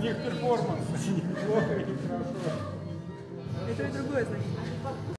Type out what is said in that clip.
них перформанс. Неплохо и хорошо. Это и другое значит.